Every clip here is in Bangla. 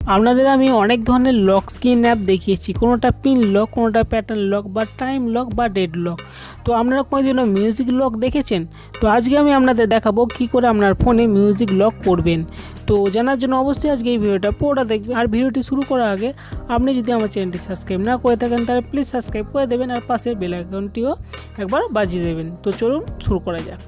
আপনাদের আমি অনেক ধরনের লক স্ক্রিন অ্যাপ দেখিয়েছি, কোনোটা পিন লক, কোনোটা প্যাটার্ন লক বা টাইম লক বা ডেড লক। তো আপনারা কোনোদিনও মিউজিক লক দেখেছেন? তো আজকে আমি আপনাদের দেখাবো কি করে আপনার ফোনে মিউজিক লক করবেন। তো জানার জন্য অবশ্যই আজকে এই ভিডিওটা পুরোটা দেখবেন। আর ভিডিওটি শুরু করার আগে আপনি যদি আমার চ্যানেলটি সাবস্ক্রাইব না করে থাকেন তাহলে প্লিজ সাবস্ক্রাইব করে দেবেন আর পাশের বেল আইকনটিও একবার বাজিয়ে দেবেন। তো চলুন শুরু করা যাক।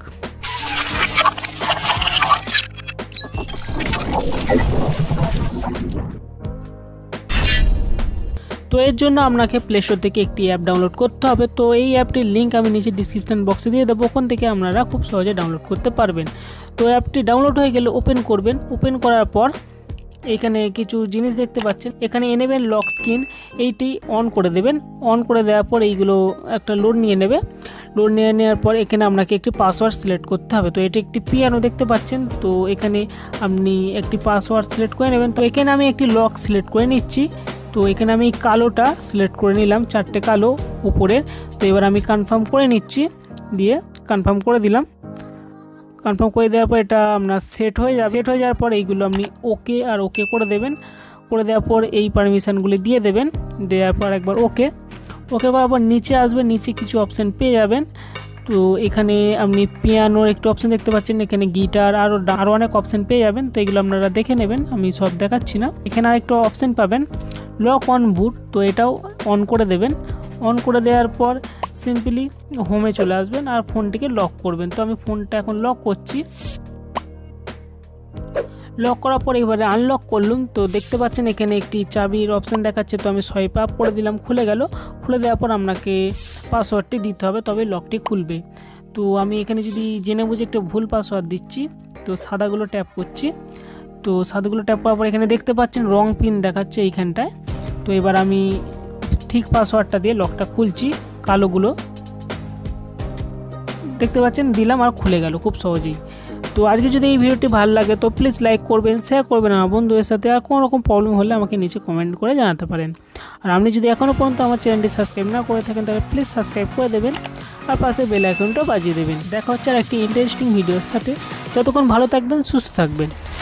তো এর জন্য আপনাকে প্লে স্টোর থেকে একটি অ্যাপ ডাউনলোড করতে হবে। তো এই অ্যাপটির লিঙ্ক আমি নিচে ডিসক্রিপশন বক্সে দিয়ে দেবো, ওখান থেকে আপনারা খুব সহজে ডাউনলোড করতে পারবেন। তো অ্যাপটি ডাউনলোড হয়ে গেলে ওপেন করবেন। ওপেন করার পর এখানে কিছু জিনিস দেখতে পাচ্ছেন, এখানে এনেবেন লক স্ক্রিন, এইটি অন করে দেবেন। অন করে দেওয়ার পর এইগুলো একটা লোড নিয়ে নেবে। লোড নিয়ে নেওয়ার পর এখানে আপনাকে একটি পাসওয়ার্ড সিলেক্ট করতে হবে। তো এটি একটি পিয়ানো দেখতে পাচ্ছেন, তো এখানে আপনি একটি পাসওয়ার্ড সিলেক্ট করে নেবেন। তো এখানে আমি একটি লক সিলেক্ট করে নিচ্ছি। তো এখানে আমি কালোটা সিলেক্ট করে নিলাম, 4টে কালো উপরে। তো এবার আমি কনফার্ম করে নিচ্ছি, দিয়ে কনফার্ম করে দিলাম। কনফার্ম করে দেওয়ার পর এটা আপনার সেট হয়ে যাবে। সেট হয়ে যাওয়ার পর এইগুলো আপনি ওকে আর ওকে করে দেবেন। করে দেওয়ার পর এই পারমিশনগুলি দিয়ে দেবেন। দেওয়ার পর একবার ওকে করার পর নিচে আসবেন, নিচে কিছু অপশান পেয়ে যাবেন। তো এখানে আপনি পিয়ানোর একটু অপশান দেখতে পাচ্ছেন, এখানে গিটার আরও অনেক অপশান পেয়ে যাবেন। তো এগুলো আপনারা দেখে নেবেন, আমি সব দেখাচ্ছি না। এখানে আরেকটা অপশান পাবেন লক অন বুট, তো এটাও অন করে দেবেন। অন করে দেওয়ার পর সিম্পলি হোমে চলে আসবেন আর ফোনটিকে লক করবেন। তো আমি ফোনটা এখন লক করছি। লক করার পর এবারে আনলক করলাম। তো দেখতে পাচ্ছেন এখানে একটি চাবির অপশান দেখাচ্ছে, তো আমি সোয়াইপ আপ করে দিলাম, খুলে গেল। খুলে দেওয়ার পর আপনাকে পাসওয়ার্ডটি দিতে হবে, তবে লকটি খুলবে। তো আমি এখানে যদি জেনে বুঝে একটা ভুল পাসওয়ার্ড দিচ্ছি, তো সাদাগুলো ট্যাপ করছি। তো সাদাগুলো ট্যাপ করার পর এখানে দেখতে পাচ্ছেন রং পিন দেখাচ্ছে এইখানটায়। তো এবার আমি ঠিক পাসওয়ার্ডটা দিয়ে লকটা খুলছি। কালোগুলো দেখতে পাচ্ছেন দিলাম আর খুলে গেল খুব সহজেই। তো আজকে যদি এই ভিডিওটি ভালো লাগে তো প্লিজ লাইক করবেন, শেয়ার করবেন আমার বন্ধুদের সাথে। আর কোনো রকম প্রবলেম হলে আমাকে নিচে কমেন্ট করে জানাতে পারেন। আর আপনি যদি এখনও পর্যন্ত আমার চ্যানেলটি সাবস্ক্রাইব না করে থাকেন তাহলে প্লিজ সাবস্ক্রাইব করে দেবেন আর পাশে বেল আইকনটা বাজিয়ে দেবেন। দেখা হচ্ছে আর একটি ইন্টারেস্টিং ভিডিওর সাথে। ততক্ষণ ভালো থাকবেন, সুস্থ থাকবেন।